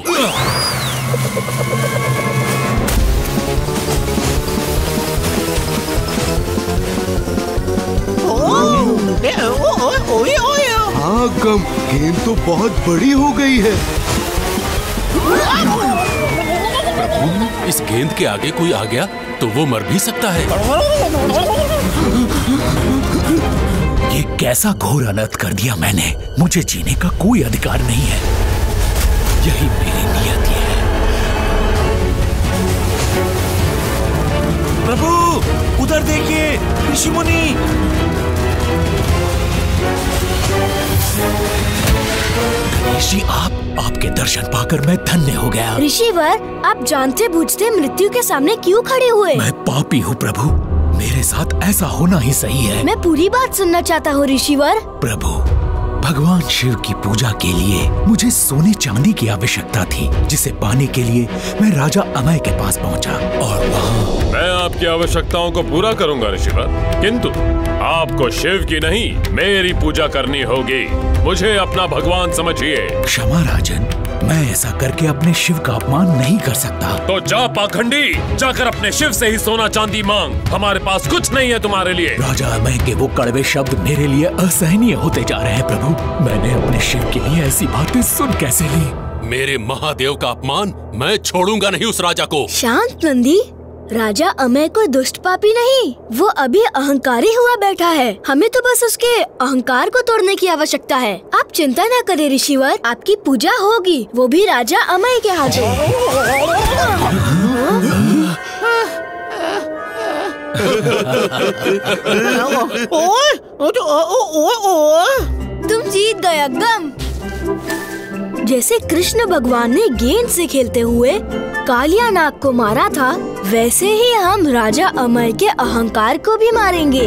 हाँ गम, गेंद तो बहुत बड़ी हो गई है। प्रभु, इस गेंद के आगे कोई आ गया तो वो मर भी सकता है। ये कैसा घोर अनर्थ कर दिया मैंने। मुझे जीने का कोई अधिकार नहीं है। यही मेरी नियति है। प्रभु उधर देखिए, ऋषि मुनि। ऋषि आप आपके दर्शन पाकर मैं धन्य हो गया। ऋषिवर, आप जानते बूझते मृत्यु के सामने क्यों खड़े हुए? मैं पापी हूँ प्रभु, मेरे साथ ऐसा होना ही सही है। मैं पूरी बात सुनना चाहता हूँ ऋषिवर। प्रभु, भगवान शिव की पूजा के लिए मुझे सोने चांदी की आवश्यकता थी, जिसे पाने के लिए मैं राजा अमय के पास पहुंचा और वहाँ मैं आपकी आवश्यकताओं को पूरा करूंगा ऋषिवर, किंतु आपको शिव की नहीं मेरी पूजा करनी होगी। मुझे अपना भगवान समझिए। क्षमा राजन, मैं ऐसा करके अपने शिव का अपमान नहीं कर सकता। तो जा पाखंडी, जाकर अपने शिव से ही सोना चांदी मांग। हमारे पास कुछ नहीं है तुम्हारे लिए। राजा अमय के वो कड़वे शब्द मेरे लिए असहनीय होते जा रहे हैं प्रभु। मैंने अपने शिव के लिए ऐसी बातें सुन कैसे ली? मेरे महादेव का अपमान मैं छोड़ूंगा नहीं उस राजा को। शांत नंदी, राजा अमय कोई दुष्ट पापी नहीं, वो अभी अहंकारी हुआ बैठा है। हमें तो बस उसके अहंकार को तोड़ने की आवश्यकता है। आप चिंता न करें ऋषिवर, आपकी पूजा होगी, वो भी राजा अमय के हाथों। तुम जीत गए अग्गम। जैसे कृष्ण भगवान ने गेंद से खेलते हुए कालिया नाग को मारा था, वैसे ही हम राजा अमय के अहंकार को भी मारेंगे।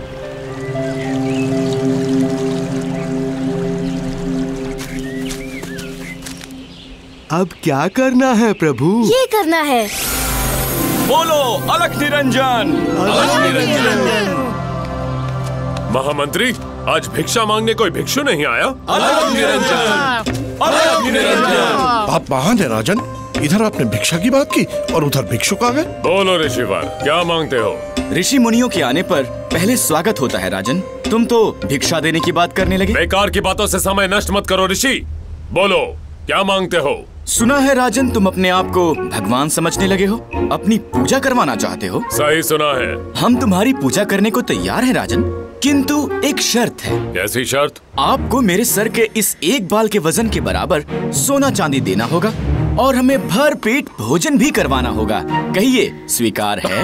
अब क्या करना है प्रभु? ये करना है। बोलो अलख निरंजन। अलख निरंजन। महामंत्री, आज भिक्षा मांगने कोई भिक्षु नहीं आया। अलख निरंजन। अलख निरंजन। आप महान है राजन, इधर आपने भिक्षा की बात की और उधर भिक्षुक आ गए। बोलो ऋषिवर, क्या मांगते हो? ऋषि मुनियों के आने पर पहले स्वागत होता है राजन, तुम तो भिक्षा देने की बात करने लगे। बेकार की बातों से समय नष्ट मत करो ऋषि, बोलो क्या मांगते हो? सुना है राजन, तुम अपने आप को भगवान समझने लगे हो, अपनी पूजा करवाना चाहते हो। सही सुना है। हम तुम्हारी पूजा करने को तैयार हैं राजन, किंतु एक शर्त है। कैसी शर्त? आपको मेरे सर के इस एक बाल के वजन के बराबर सोना चांदी देना होगा और हमें भर पेट भोजन भी करवाना होगा। कहिए स्वीकार है?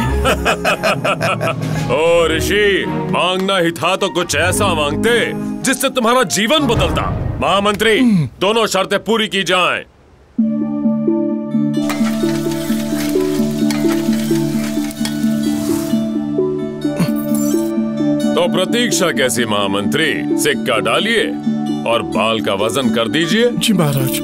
ओ ऋषि, मांगना ही था तो कुछ ऐसा मांगते जिससे तुम्हारा जीवन बदलता। महामंत्री, दोनों शर्तें पूरी की जाएं। तो प्रतीक्षा कैसी महामंत्री? सिक्का डालिए और बाल का वजन कर दीजिए। जी महाराज।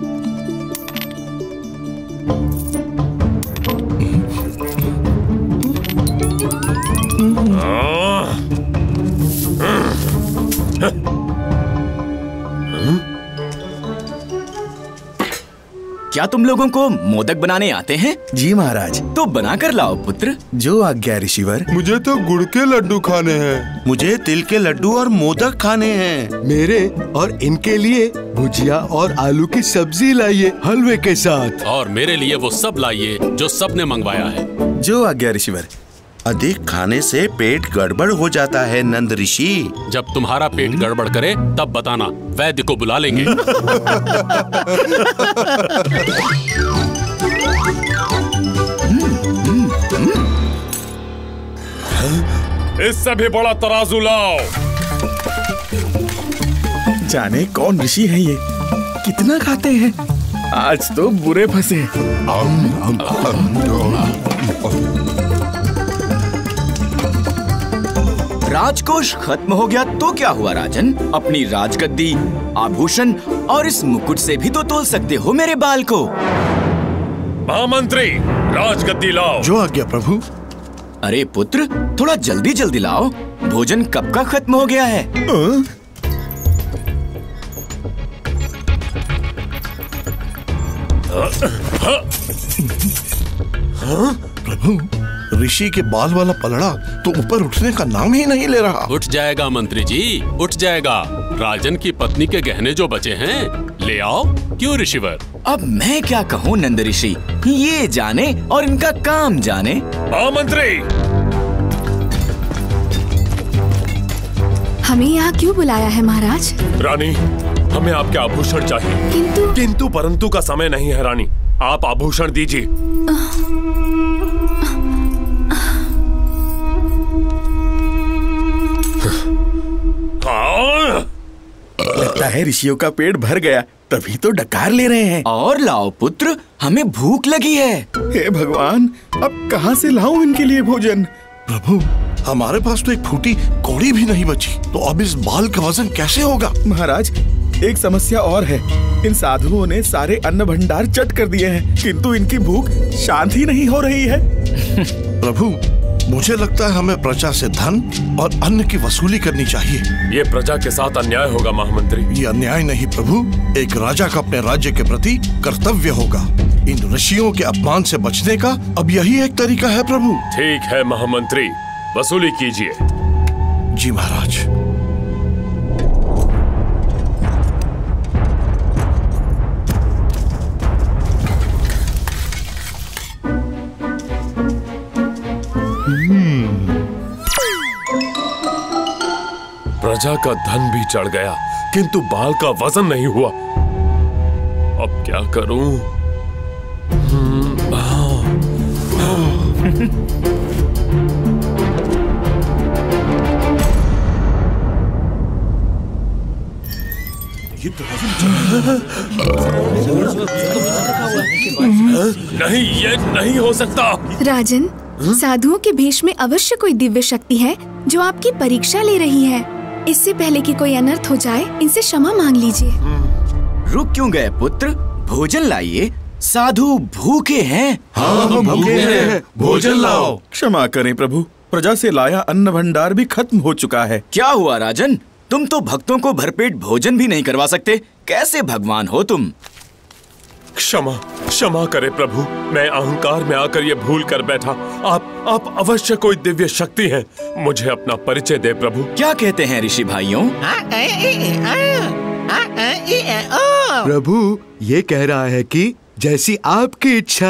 क्या तुम लोगों को मोदक बनाने आते हैं? जी महाराज। तो बना कर लाओ पुत्र। जो आज्ञा ऋषिवर। मुझे तो गुड़ के लड्डू खाने हैं। मुझे तिल के लड्डू और मोदक खाने हैं। मेरे और इनके लिए भुजिया और आलू की सब्जी लाइए हलवे के साथ। और मेरे लिए वो सब लाइए जो सबने मंगवाया है। जो आज्ञा ऋषिवर। अधिक खाने से पेट गड़बड़ हो जाता है नंद ऋषि। जब तुम्हारा पेट गड़बड़ करे तब बताना, वैद्य को बुला लेंगे। इससे भी बड़ा तराजू लाओ। जाने कौन ऋषि है ये, कितना खाते हैं। आज तो बुरे फंसे। राजकोष खत्म हो गया तो क्या हुआ राजन? अपनी राजगद्दी, आभूषण और इस मुकुट से भी तो तोल सकते हो मेरे बाल को। महामंत्री, राजगद्दी लाओ। जो आज्ञा प्रभु। अरे पुत्र, थोड़ा जल्दी जल्दी लाओ, भोजन कब का खत्म हो गया है। आ? हाँ? प्रभु, ऋषि के बाल वाला पलड़ा तो ऊपर उठने का नाम ही नहीं ले रहा। उठ जाएगा मंत्री जी, उठ जाएगा। राजन की पत्नी के गहने जो बचे हैं ले आओ। क्यों ऋषिवर? अब मैं क्या कहूँ नंद ऋषि, ये जाने और इनका काम जाने। हाँ मंत्री। हमें यहाँ क्यों बुलाया है महाराज? रानी, हमें आपके आभूषण चाहिए। किंतु किंतु परंतु का समय नहीं है रानी, आप आभूषण दीजिए। लगता है ऋषियों का पेट भर गया, तभी तो डकार ले रहे हैं। और लाओ पुत्र, हमें भूख लगी है। हे भगवान, अब कहाँ से लाऊं इनके लिए भोजन? प्रभु, हमारे पास तो एक फूटी कौड़ी भी नहीं बची, तो अब इस बाल का वजन कैसे होगा? महाराज, एक समस्या और है। इन साधुओं ने सारे अन्न भंडार चट कर दिए हैं, किंतु इनकी भूख शांत ही नहीं हो रही है। प्रभु, मुझे लगता है हमें प्रजा से धन और अन्न की वसूली करनी चाहिए। ये प्रजा के साथ अन्याय होगा महामंत्री। ये अन्याय नहीं प्रभु, एक राजा का अपने राज्य के प्रति कर्तव्य होगा। इन ऋषियों के अपमान से बचने का अब यही एक तरीका है प्रभु। ठीक है महामंत्री, वसूली कीजिए। जी महाराज। प्रजा का धन भी चढ़ गया, किंतु बाल का वजन नहीं हुआ। अब क्या करूं? नहीं, ये नहीं हो सकता। राजन, साधुओं के भेष में अवश्य कोई दिव्य शक्ति है जो आपकी परीक्षा ले रही है। इससे पहले कि कोई अनर्थ हो जाए, इनसे क्षमा मांग लीजिए। रुक क्यों गए पुत्र? भोजन लाइए, साधु भूखे हैं। हाँ, हम भूखे हैं, भोजन लाओ। क्षमा करें प्रभु, प्रजा से लाया अन्न भंडार भी खत्म हो चुका है। क्या हुआ राजन? तुम तो भक्तों को भरपेट भोजन भी नहीं करवा सकते, कैसे भगवान हो तुम? क्षमा क्षमा करे प्रभु, मैं अहंकार में आकर ये भूल कर बैठा। आप आप अवश्य कोई दिव्य शक्ति हैं, मुझे अपना परिचय दे प्रभु। क्या कहते हैं ऋषि भाइयों? प्रभु, ये कह रहा है कि जैसी आपकी इच्छा।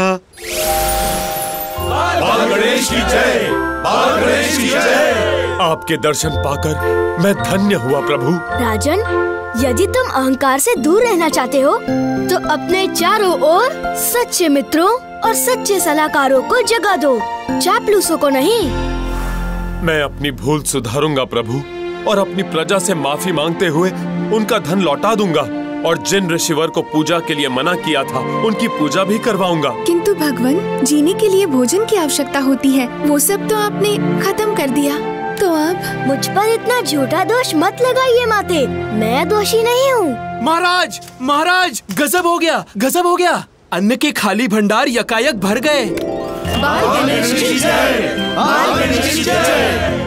बाल गणेश की जय, बाल गणेश की जय। आपके दर्शन पाकर मैं धन्य हुआ प्रभु। राजन, यदि तुम अहंकार से दूर रहना चाहते हो तो अपने चारों ओर सच्चे मित्रों और सच्चे सलाहकारों को जगा दो, चापलूसों को नहीं। मैं अपनी भूल सुधारूंगा प्रभु, और अपनी प्रजा से माफी मांगते हुए उनका धन लौटा दूंगा, और जिन ऋषिवर को पूजा के लिए मना किया था उनकी पूजा भी करवाऊंगा। किंतु भगवान, जीने के लिए भोजन की आवश्यकता होती है, वो सब तो आपने खत्म कर दिया। तो अब मुझ पर इतना झूठा दोष मत लगाइए माते, मैं दोषी नहीं हूँ। महाराज, महाराज, गजब हो गया, गजब हो गया। अन्न के खाली भंडार यकायक भर गए। बाल गणेश की जय, बाल गणेश की जय।